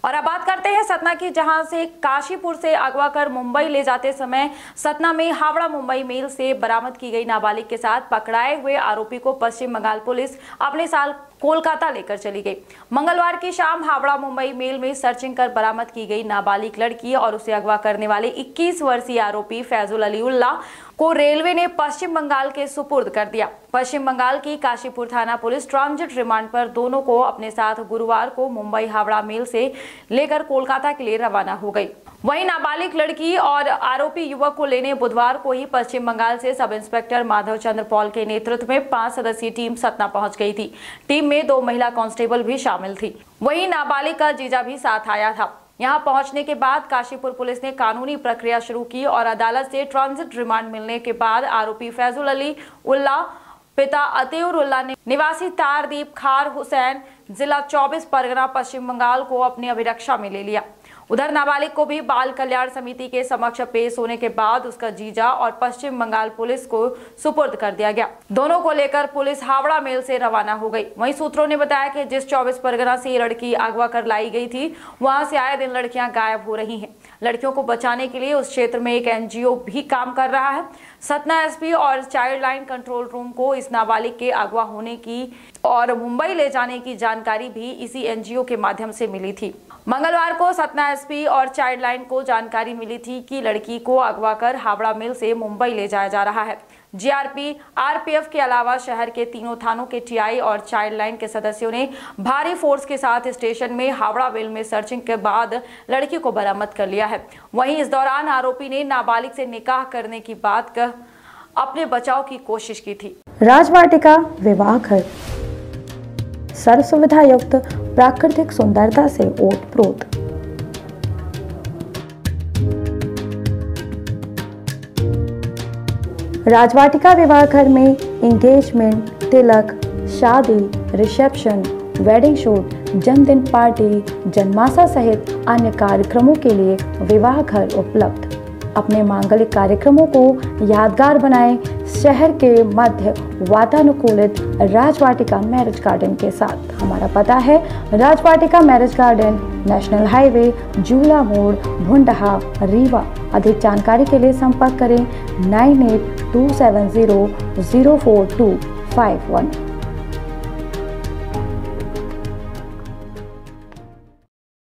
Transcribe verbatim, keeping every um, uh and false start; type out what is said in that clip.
और अब बात करते हैं सतना की, जहां से काशीपुर से अगवा कर मुंबई ले जाते समय सतना में हावड़ा मुंबई मेल से बरामद की गई नाबालिग के साथ पकड़ाए हुए आरोपी को पश्चिम बंगाल पुलिस अपने साथ कोलकाता लेकर चली गई। मंगलवार की शाम हावड़ा मुंबई मेल में सर्चिंग कर बरामद की गई नाबालिग लड़की और उसे अगवा करने वाले इक्कीस वर्षीय आरोपी फैजुल अली उल्ला को रेलवे ने पश्चिम बंगाल के सुपुर्द कर दिया। पश्चिम बंगाल की काशीपुर थाना पुलिस ट्रांजिट रिमांड पर दोनों को अपने साथ गुरुवार को मुंबई हावड़ा मेल से लेकर कोलकाता के लिए रवाना हो गई। वहीं नाबालिग लड़की और आरोपी युवक को लेने बुधवार को ही पश्चिम बंगाल से सब इंस्पेक्टर माधव चंद्र पॉल के नेतृत्व में पांच सदस्यीय टीम सतना पहुंच गई थी। टीम में दो महिला कांस्टेबल भी शामिल थी। वहीं नाबालिग का जीजा भी साथ आया था। यहां पहुंचने के बाद काशीपुर पुलिस ने कानूनी प्रक्रिया शुरू की और अदालत से ट्रांजिट रिमांड मिलने के बाद आरोपी फैजुल अली उल्ला पिता अतीउर उल्ला ने निवासी तारदीप खार हुसैन जिला चौबीस परगना पश्चिम बंगाल को अपनी अभिरक्षा में ले लिया। उधर नाबालिग को भी बाल कल्याण समिति के समक्ष पेश होने के बाद उसका जीजा और पश्चिम बंगाल पुलिस को सुपुर्द कर दिया गया। दोनों को लेकर पुलिस हावड़ा मेल से रवाना हो गई। वहीं सूत्रों ने बताया कि जिस चौबीस परगना से ये लड़की अगवा कर लाई गई थी, वहां से आए दिन लड़कियां गायब हो रही हैं। लड़कियों को बचाने के लिए उस क्षेत्र में एक एनजीओ भी काम कर रहा है। सतना एसपी और चाइल्ड लाइन कंट्रोल रूम को इस नाबालिग के अगवा होने की और मुंबई ले जाने की जानकारी भी इसी एनजीओ के माध्यम से मिली थी। मंगलवार को सतना एसपी और चाइल्ड लाइन को जानकारी मिली थी कि लड़की को अगवा कर हावड़ा मेल से मुंबई ले जाया जा रहा है। जीआरपी, आरपीएफ के अलावा शहर के तीनों थानों के टीआई और चाइल्ड लाइन के सदस्यों ने भारी फोर्स के साथ स्टेशन में हावड़ा मेल में सर्चिंग के बाद लड़की को बरामद कर लिया है। वहीं इस दौरान आरोपी ने नाबालिग से निकाह करने की बात कह अपने बचाव की कोशिश की थी। राजवाटिका विवाह घर सर्व सुविधा युक्त प्राकृतिक सुंदरता से ओतप्रोत। राजवाटिका विवाह घर में एंगेजमेंट, तिलक, शादी, रिसेप्शन, वेडिंग शूट, जन्मदिन पार्टी, जन्माशा सहित अन्य कार्यक्रमों के लिए विवाह घर उपलब्ध। अपने मांगलिक कार्यक्रमों को यादगार बनाएं शहर के मध्य वातानुकूलित राजवाटिका मैरिज गार्डन के साथ। हमारा पता है Rajwatika marriage garden, national highway, Jula मोड़, भुंडहा, रीवा। अधिक जानकारी के लिए संपर्क करें nine eight two seven zero zero four two five one.